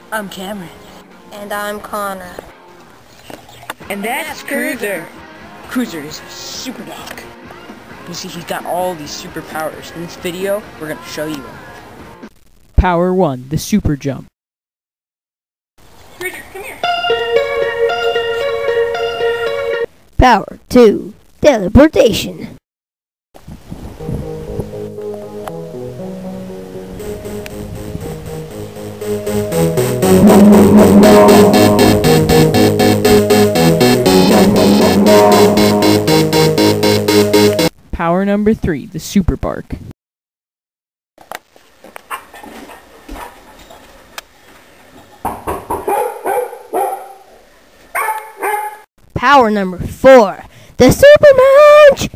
I'm Cameron. And I'm Connor. And that's Cruiser. Cruiser is a super dog. You see, he's got all these superpowers. In this video, we're going to show you them. Power 1, the super jump. Cruiser, come here. Power 2, teleportation. Power number 3, the super bark. Power number 4, the super munch.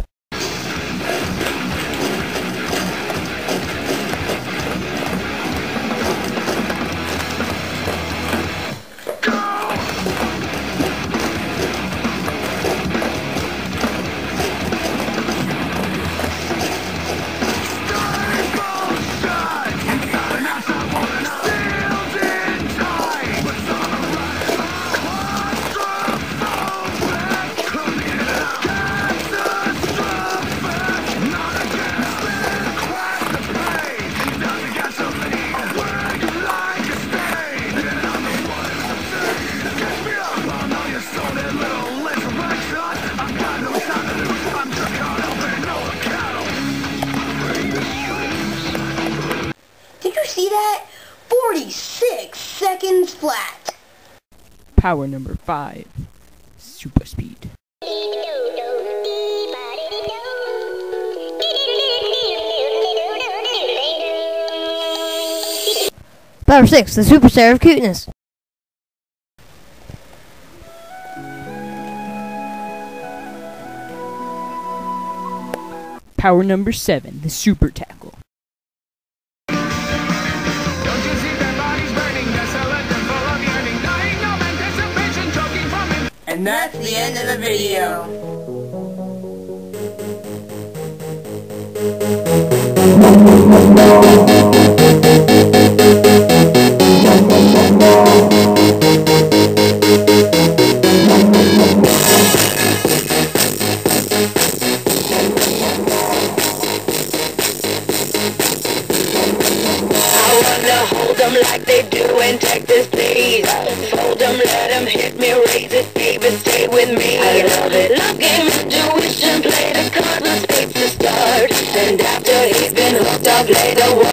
Did you see that? 46 seconds flat. Power number 5, super speed. Power 6, the superstar of cuteness. Power number 7, the super tackle. And that's the end of the video. Hold them like they do in Texas, please. Fold them, let them hit me, raise it, baby, stay with me. I love it. Love game, intuition, play the cards with spades to start. And after he's been hooked, I'll play the